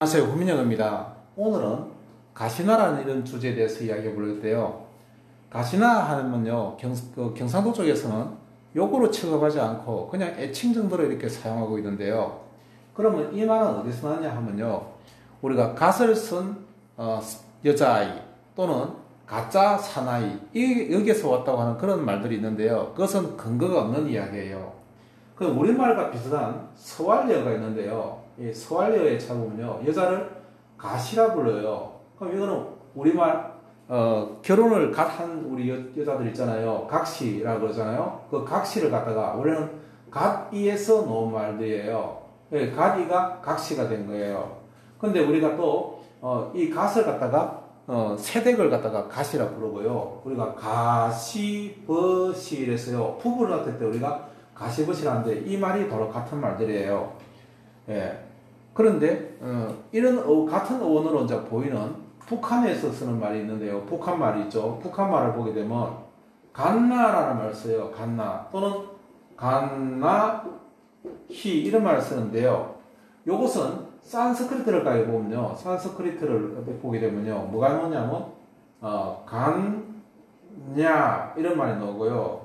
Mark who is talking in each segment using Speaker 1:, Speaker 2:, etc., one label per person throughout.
Speaker 1: 안녕하세요. 구민영입니다. 오늘은 가시나라는 이런 주제에 대해서 이야기해 볼 건데요. 가시나 하면요, 경상도 쪽에서는 욕으로 취급하지 않고 그냥 애칭 정도로 이렇게 사용하고 있는데요. 그러면 이 말은 어디서 나냐 하면요, 우리가 갓을 쓴 여자아이 또는 가짜 사나이, 여기에서 왔다고 하는 그런 말들이 있는데요. 그것은 근거가 없는 이야기예요. 그 우리말과 비슷한 서활여가 있는데요. 이 서활여에 찾아보면요, 여자를 가시라 불러요. 그럼 이거는 우리말 결혼을 갓 한 우리 여자들 있잖아요. 각시라고 그러잖아요. 그 각시를 갖다가 우리는 갓이에서 놓은 말들이에요. 갓이가 각시가 된 거예요. 근데 우리가 또 이 갓을 갖다가 세댁을 갖다가 가시라 부르고요. 우리가 가시버시 이랬어요. 부부를 낳을 때 우리가 가시버시라는데 이 말이 바로 같은 말들이에요. 예. 그런데 이런 같은 어원으로 이제 보이는 북한에서 쓰는 말이 있는데요. 북한 말이 있죠. 북한 말을 보게 되면 간나라는 말을 써요. 간나 또는 간나히 이런 말을 쓰는데요. 요것은 산스크리트를 가게 보면요. 산스크리트를 보게 되면요. 뭐가 나오냐면 간냐 이런 말이 나오고요.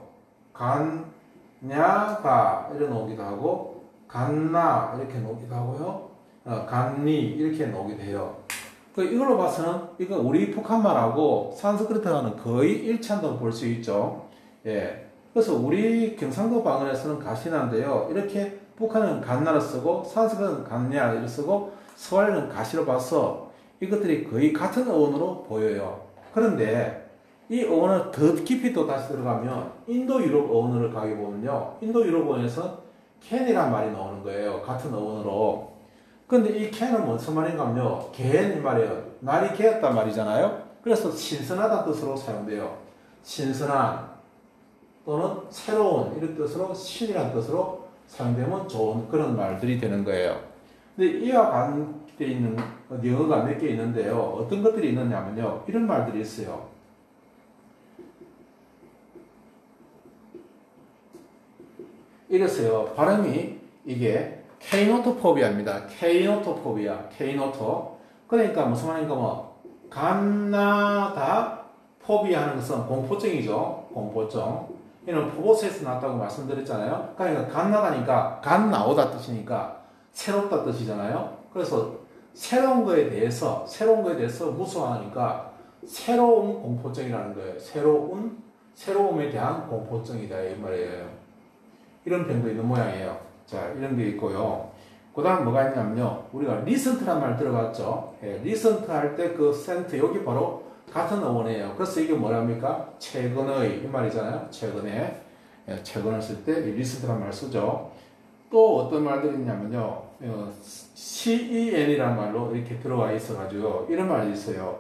Speaker 1: 간냐가 이렇게 나오기도 하고 간나 이렇게 나오기도 하고요. 간니 이렇게 나오기도 해요. 이걸로 봐서는 이거 우리 북한말하고 산스크리트와는 거의 일치한다고 볼 수 있죠. 예. 그래서 우리 경상도 방언에서는 가시나인데요. 이렇게 북한은 간나를 쓰고 산스크리트는 간냐를 쓰고 서울에는 가시로 봐서 이것들이 거의 같은 어원으로 보여요. 그런데 이 어원을 더 깊이 또 다시 들어가면 인도 유럽 어원을 가게 보면요. 인도 유럽 어원에서 캔이란 말이 나오는 거예요. 같은 어원으로. 근데 이 캔은 무슨 말인가 하면요. 개인 말이에요. 날이 개었단 말이잖아요. 그래서 신선하다 뜻으로 사용돼요. 신선한 또는 새로운 이런 뜻으로 신이라는 뜻으로 사용되면 좋은 그런 말들이 되는 거예요. 근데 이와 관계되어 있는 영어가 몇 개 있는데요. 어떤 것들이 있느냐면요. 이런 말들이 있어요. 이랬어요. 발음이 이게 케이노토포비아입니다. 케이노토포비아, 케이노토. 그러니까 무슨 말인가 뭐 간나다 포비아 하는 것은 공포증이죠. 공포증. 이는 포보스에서 나왔다고 말씀드렸잖아요. 그러니까 간나다니까 간 나오다 뜻이니까 새롭다 뜻이잖아요. 그래서 새로운 거에 대해서 무서워하니까 새로운 공포증이라는 거예요. 새로움에 대한 공포증이다 이 말이에요. 이런 병도 있는 모양이에요. 자, 이런 게 있고요. 그 다음 뭐가 있냐면요. 우리가 리센트란 말 들어봤죠? 예, 리센트 할 때 그 센트, 여기 바로 같은 어원이에요. 그래서 이게 뭐랍니까? 최근의, 이 말이잖아요. 최근에. 예, 최근을 쓸 때 리센트란 말 쓰죠. 또 어떤 말들이 있냐면요. CEN이라는 말로 이렇게 들어와 있어가지고, 이런 말이 있어요.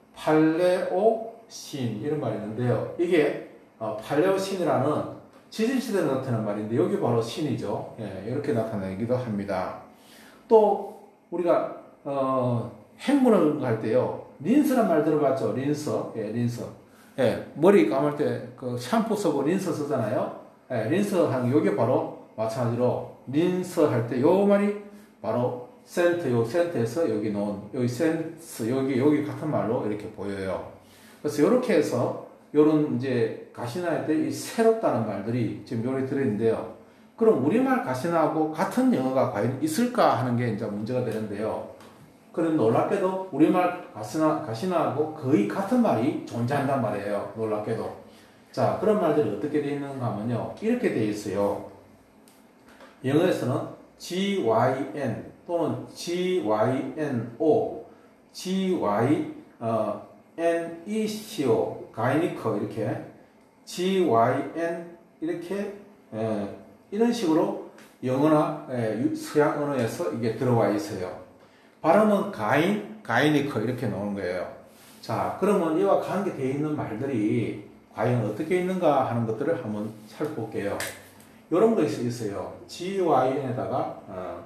Speaker 1: 팔레오신, 이런 말이 있는데요. 이게 팔레오신이라는 지질시대에 나타나는 말인데 여기 바로 신이죠. 예, 이렇게 나타나기도 합니다. 또 우리가 행문을 할 때요. 린스란 말 들어봤죠? 린스. 예, 린스. 예, 머리 감을 때 그 샴푸 쓰고 린스 쓰잖아요. 예, 린스 하는 요게 바로 마찬가지로 린스 할 때 요 말이 바로 센트, 요 센트에서 여기 놓은 여기 센스 여기 같은 말로 이렇게 보여요. 그래서 이렇게 해서 요런 이제 가시나할 때 이 새롭다는 말들이 지금 요리 들어있는데요. 그럼 우리말 가시나하고 같은 영어가 과연 있을까 하는 게 이제 문제가 되는데요. 그럼 놀랍게도 우리말 가시나하고 거의 같은 말이 존재한단 말이에요. 놀랍게도. 자, 그런 말들이 어떻게 되어 있는가 하면요. 이렇게 되어 있어요. 영어에서는 gyn 또는 gyno, neco, 가이니커 이렇게 gyn 이렇게 이런 식으로 영어나 서양 언어에서 이게 들어와 있어요. 발음은 가이니커 이렇게 나오는 거예요. 자, 그러면 이와 관계되어 있는 말들이 과연 어떻게 있는가 하는 것들을 한번 살펴볼게요. 이런 것이 있어요. gyn에다가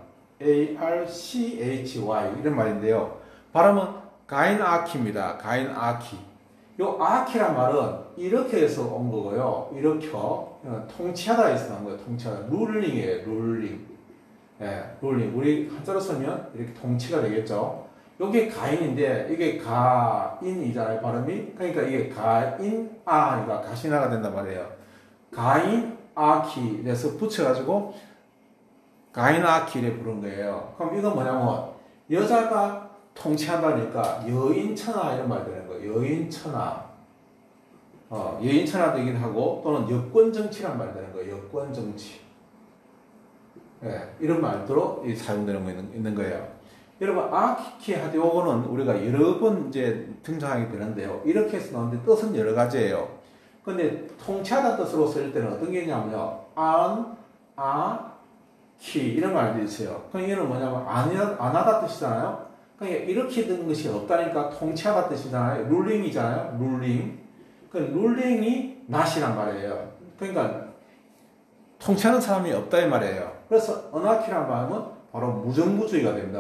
Speaker 1: archy 이런 말인데요. 발음은 가인아키입니다. 가인아키. 요 아키란 말은 이렇게 해서 온 거고요. 이렇게 통치하다 해서 나온 거예요. 통치하다. 룰링이에요. 룰링. 예, 룰링. 우리 한자로 쓰면 이렇게 통치가 되겠죠. 요게 가인인데, 이게 가인이잖아요, 발음이. 그러니까 이게 가인아가 가시나가 된단 말이에요. 가인아키, 그래서 붙여가지고, 가인아키를 부른 거예요. 그럼 이건 뭐냐면, 여자가 통치한다니까, 여인천하 이런 말 되는 거예요. 여인천하. 여인천하 되긴 하고, 또는 여권정치란 말 되는 거예요. 여권정치. 예, 이런 말들로 사용되는 거 있는 거예요. 여러분, 아키키 하되 요거는 우리가 여러 번 이제 등장하게 되는데요. 이렇게 해서 나오는데 뜻은 여러 가지예요. 근데 통치하다 뜻으로 쓸 때는 어떤 게 있냐면요. 안, 아, 키 이런 말도 있어요. 그럼 얘는 뭐냐면 안 하다 뜻이잖아요. 그러니까 이렇게 된 것이 없다니까 통치하다 뜻이잖아요. 룰링이잖아요. 룰링. 그 룰링이 낫이란 말이에요. 그러니까 통치하는 사람이 없다 이 말이에요. 그래서 어나키란 말은 바로 무정부주의가 됩니다.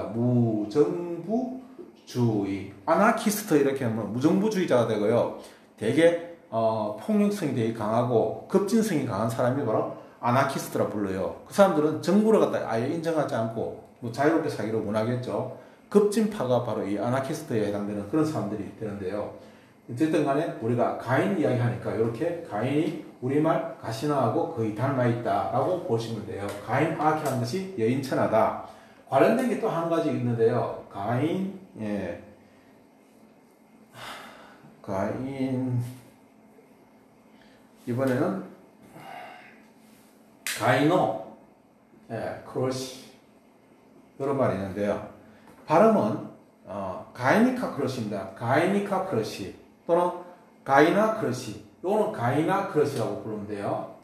Speaker 1: 무정부주의. 아나키스트 이렇게 하면 무정부주의자가 되고요. 되게 폭력성이 되게 강하고 급진성이 강한 사람이 바로 아나키스트라 불러요. 그 사람들은 정부를 갖다 아예 인정하지 않고 뭐 자유롭게 살기를 원하겠죠. 급진파가 바로 이 아나키스트에 해당되는 그런 사람들이 되는데요. 어쨌든 간에 우리가 가인 이야기 하니까 이렇게 가인이 우리말 가시나하고 거의 닮아 있다라고 보시면 돼요. 가인 아키라는 것이 여인천하다. 관련된 게 또 한 가지 있는데요. 가인, 예. 가인, 이번에는 가이노, 예, 크로시. 이런 말이 있는데요. 발음은, 가이니카 크로시입니다. 가이니카 크로시. 또는 가이나 크러시. 요거는 가이나 크러시라고 부르면 돼요.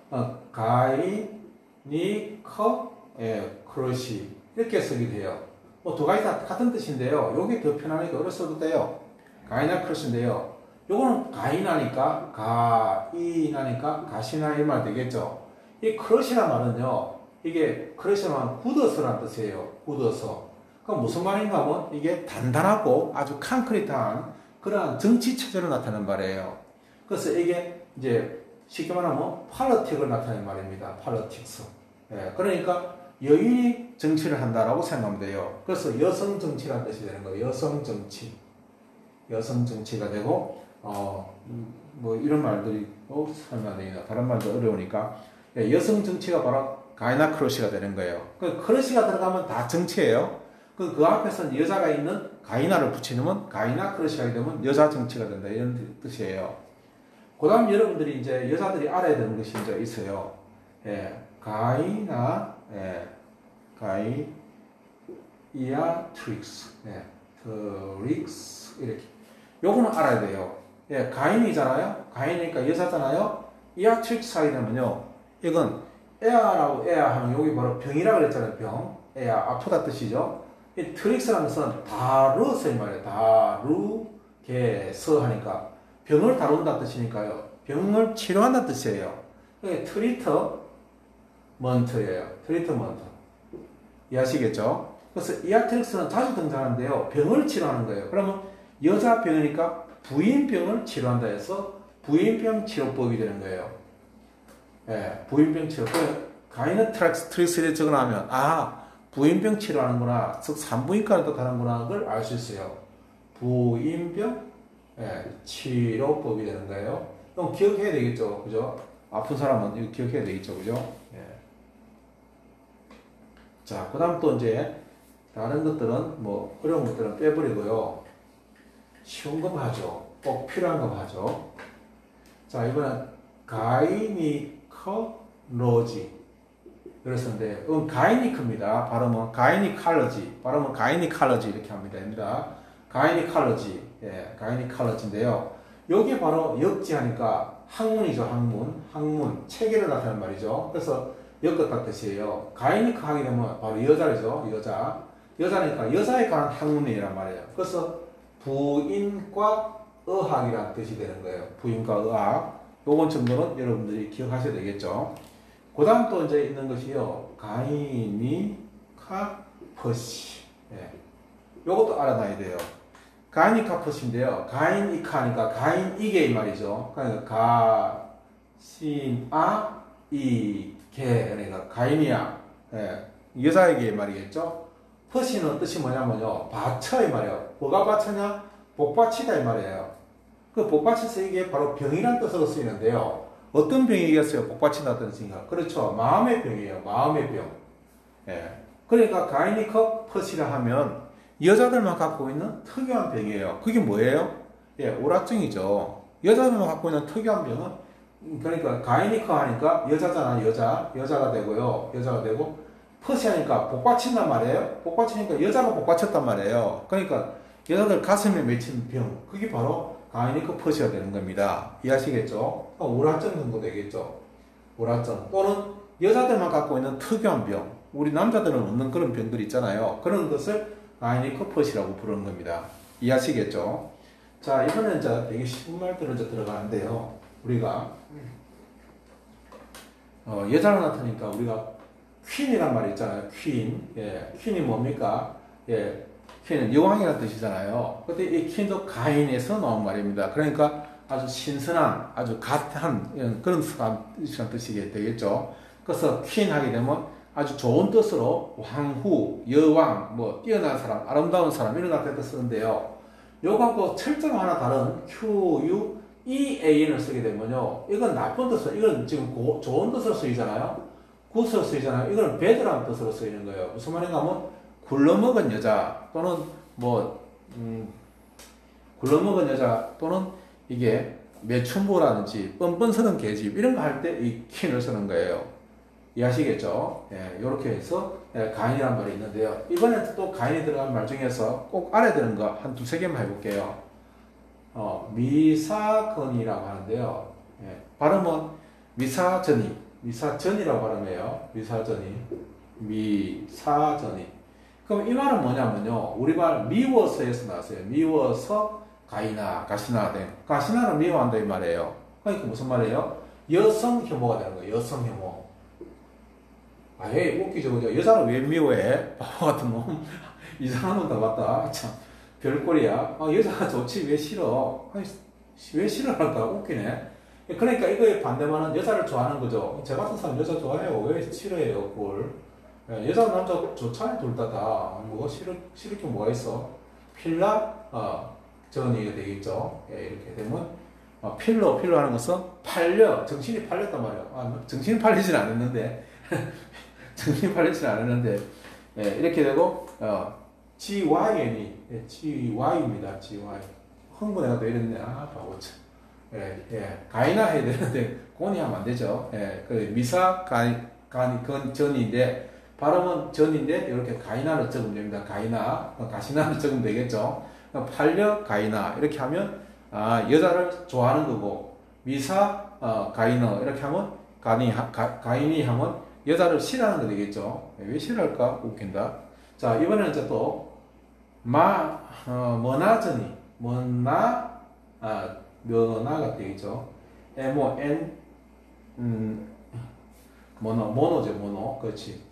Speaker 1: 가이니커 크러시 이렇게 쓰게 돼요. 뭐 두 가지 다 같은 뜻인데요. 요게 더 편하니까 어려 써도 돼요. 가이나 크러시인데요. 요거는 가이나니까 가시나 이 말 되겠죠. 이 크러시란 말은요. 이게 크러시란 굳어서란 뜻이에요. 굳어서. 그럼 무슨 말인가 하면 이게 단단하고 아주 콘크리트한 그러한 정치 체제로 나타내는 말이에요. 그래서 이게 이제 쉽게 말하면 폴리틱을 나타내는 말입니다. 폴리틱스. 예, 그러니까 여인이 정치를 한다라고 생각하면 돼요. 그래서 여성 정치라는 뜻이 되는 거예요. 여성 정치. 여성 정치가 되고 뭐 이런 말들이 설명 안 되겠다. 다른 말도 어려우니까 예, 여성 정치가 바로 가이나 크러시가 되는 거예요. 그 크러시가 들어가면 다 정치예요. 그 앞에서는 여자가 있는 가이나를 붙이면 가이나 크러시가 되면 여자 정치가 된다 이런 뜻이에요. 그 다음 여러분들이 이제 여자들이 알아야 되는 것이 이제 있어요. 예, 가이나, 예, 이아트릭스, 예, 트릭스 이렇게. 요거는 알아야 돼요. 예, 가인이잖아요. 가인이니까 여자잖아요. 이아트릭스 하게 되면요, 이건 에아라고 에아 하면 여기 바로 병이라 그랬잖아요. 병, 에아 아프다 뜻이죠. 이 트릭스라는 것은 다루서 이 말이에요. 다루게서 하니까 병을 다룬다 뜻이니까요. 병을 치료한다 뜻이에요. 트리트먼트예요. 트리트먼트. 이해하시겠죠? 그래서 이아트릭스는 자주 등장하는데요. 병을 치료하는 거예요. 그러면 여자 병이니까 부인병을 치료한다 해서 부인병 치료법이 되는 거예요. 예, 부인병 치료법. 가이너트릭스를 적어놓으면 부인병 치료하는구나. 즉 산부인과는 또 다른구나. 그걸 알 수 있어요. 부인병 치료법이 되는 거예요. 그럼 기억해야 되겠죠. 그죠? 아픈 사람은 이거 기억해야 되겠죠. 그죠? 예. 자, 그 다음 또 이제 다른 것들은 뭐 어려운 것들은 빼버리고요. 쉬운 거 하죠. 꼭 필요한 거 하죠. 자, 이번엔 가이니컬러지. 그랬었는데, 가이니크입니다. 발음은 가이니컬러지. 발음은 가이니컬러지 이렇게 합니다. 가이니컬러지. 예, 가이니컬러지인데요. 여기 바로 역지하니까 학문이죠, 학문. 학문. 체계를 나타내는 말이죠. 그래서 엮었다 뜻이에요. 가이니크 하게 되면 바로 여자죠, 여자. 여자니까 여자에 관한 학문이란 말이에요. 그래서 부인과 의학이라는 뜻이 되는 거예요. 부인과 의학. 요건 정도는 여러분들이 기억하셔야 되겠죠. 그 다음 또 이제 있는 것이요. 가이니카퍼시. 예. 요것도 알아놔야 돼요. 가이니카퍼시인데요. 가이니카니까 가인이게 이 말이죠. 그러니까 가시나 이게 그러니까 가인이야. 예. 여자에게 말이겠죠. 퍼시는 뜻이 뭐냐면요. 받쳐 이 말이에요. 뭐가 받쳐냐? 복받치다 이 말이에요. 그 복받쳐서 이게 바로 병이란 뜻으로 쓰이는데요. 어떤 병이겠어요? 복받친다는 뜻인가? 그렇죠. 마음의 병이에요. 마음의 병. 예. 그러니까 가이니커 퍼시라 하면 여자들만 갖고 있는 특유한 병이에요. 그게 뭐예요? 예, 오라증이죠. 여자들만 갖고 있는 특유한 병은 그러니까 가이니커 하니까 여자잖아. 여자가 되고요. 여자가 되고 퍼시 하니까 복받친단 말이에요. 복받치니까 여자가 복받쳤단 말이에요. 그러니까 여자들 가슴에 맺힌 병, 그게 바로 가이니커 퍼시가 되는 겁니다. 이해하시겠죠? 오라증 정도 되겠죠. 오라증 또는 여자들만 갖고 있는 특유한 병, 우리 남자들은 없는 그런 병들 있잖아요. 그런 것을 가이니커 퍼시라고 부르는 겁니다. 이해하시겠죠? 자, 이번엔 이제 되게 쉬운 말들을 이제 들어가는데요. 우리가 여자가 나타나니까 우리가 퀸이란 말이 있잖아요. 퀸. 예, 퀸이 뭡니까? 예, 퀸은 여왕이라는 뜻이잖아요. 근데 이 퀸도 가인에서 나온 말입니다. 그러니까 아주 신선한, 아주 갓한 그런 뜻이 되겠죠. 그래서 퀸 하게 되면 아주 좋은 뜻으로 왕후, 여왕, 뭐 뛰어난 사람, 아름다운 사람 이런 뜻을 쓰는데요. 요거하고 철저히 하나 다른 QUEAN을 쓰게 되면요. 이건 나쁜 뜻으로, 이건 지금 좋은 뜻으로 쓰이잖아요. 굿으로 쓰이잖아요. 이거는 배드라는 뜻으로 쓰이는 거예요. 무슨 말인가 하면 굴러먹은 여자 또는 굴러먹은 여자 또는 이게 매춘부라든지 뻔뻔스러운 계집 이런 거 할 때 이 퀸을 쓰는 거예요. 이해하시겠죠? 예, 이렇게 해서 가인이라는 말이 있는데요. 이번에 또 가인이 들어간 말 중에서 꼭 알아야 되는 거 한 두세 개만 해볼게요. 미사건이라고 하는데요. 예, 발음은 미사전이라고 발음해요. 미사전이. 그럼 이 말은 뭐냐면요. 우리말 미워서에서 나왔어요. 미워서 가시나 된. 가시나를 미워한다 이 말이에요. 그러니까 무슨 말이에요? 여성 혐오가 되는 거예요. 여성 혐오. 아예 웃기죠, 그죠? 여자를 왜 미워해? 바보 같은 놈. 이상한 놈 다 봤다. 참, 별꼴이야. 여자가 좋지, 왜 싫어? 아니, 왜 싫어할까? 웃기네. 그러니까 이거의 반대말은 여자를 좋아하는 거죠. 저 같은 사람 여자 좋아해요. 왜 싫어해요, 꼴? 여자, 남자 좋잖아요, 둘 다. 뭐, 싫을 게 뭐가 있어? 전이가 되겠죠. 예, 이렇게 되면, 필러 하는 것은 정신이 팔렸단 말이에요. 정신이 팔리진 않았는데, 정신이 팔리진 않았는데, 예, 이렇게 되고, GY입니다. GY. 흥분해가 또 이랬네. 바보 참. 예, 가이나 해야 되는데, 곤이 하면 안 되죠. 예, 전인데, 발음은 전인데, 이렇게 가이나를 적으면 됩니다. 가시나를 적으면 되겠죠. 가이나, 이렇게 하면, 여자를 좋아하는 거고, 가이너, 이렇게 하면, 가인이 하면, 여자를 싫어하는 거 되겠죠. 왜 싫어할까? 웃긴다. 자, 이번에는 이제 또, 면화가 되겠죠. 모노죠. 그렇지.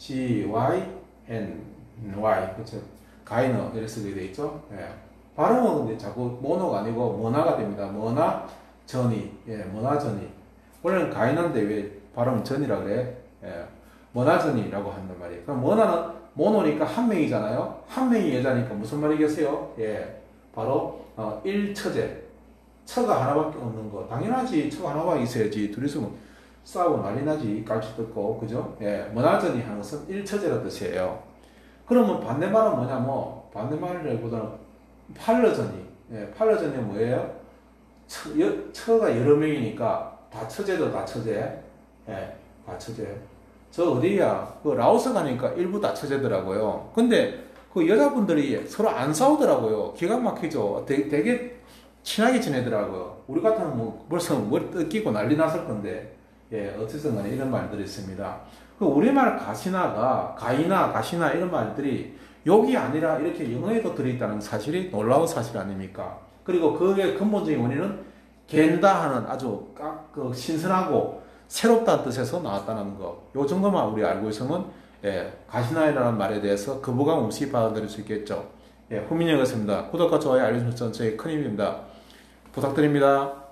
Speaker 1: GYNY. 그렇죠. 가이너, 이렇게 쓰게 되겠죠. 예. 발음은 근데 자꾸 모노가 아니고, 모나가 됩니다. 모나전이. 원래는 가이너인데 왜 발음은 전이라 그래? 예. 모나전이라고 한단 말이에요. 그럼 모나는 모노니까 한 명이잖아요. 한 명이 여자니까 무슨 말이겠어요? 예, 바로 일처제. 처가 하나밖에 없는 거. 당연하지. 처가 하나밖에 있어야지. 둘이서 싸우고 난리 나지. 깔치 뜯고, 그죠? 예, 모나전이 하는 것은 일처제라는 뜻이에요. 그러면 반대말은 뭐냐면, 반대말이라기보다는 팔러전이. 예, 팔러전이 뭐예요? 처가 여러 명이니까 다처제도 다처제. 예, 다처제. 저 어디야? 그 라오스 가니까 일부 다처제더라고요. 근데 그 여자분들이 서로 안 싸우더라고요. 기가 막히죠. 되게 친하게 지내더라고요. 우리 같으면 뭐 벌써 머리 뜯기고 난리 났을 건데, 예, 어쨌든 간에 이런 말들이 있습니다. 그 우리말 가시나 이런 말들이 욕이 아니라 이렇게 영어에도 들어있다는 사실이 놀라운 사실 아닙니까? 그리고 그의 근본적인 원인은 겐다 하는 아주 신선하고 새롭다는 뜻에서 나왔다는 거. 요 정도만 우리 알고 있으면, 예, 가시나이라는 말에 대해서 거부감 없이 받아들일 수 있겠죠. 예, 후민이었습니다. 구독과 좋아요 알려주셔서 저의 큰 힘입니다. 부탁드립니다.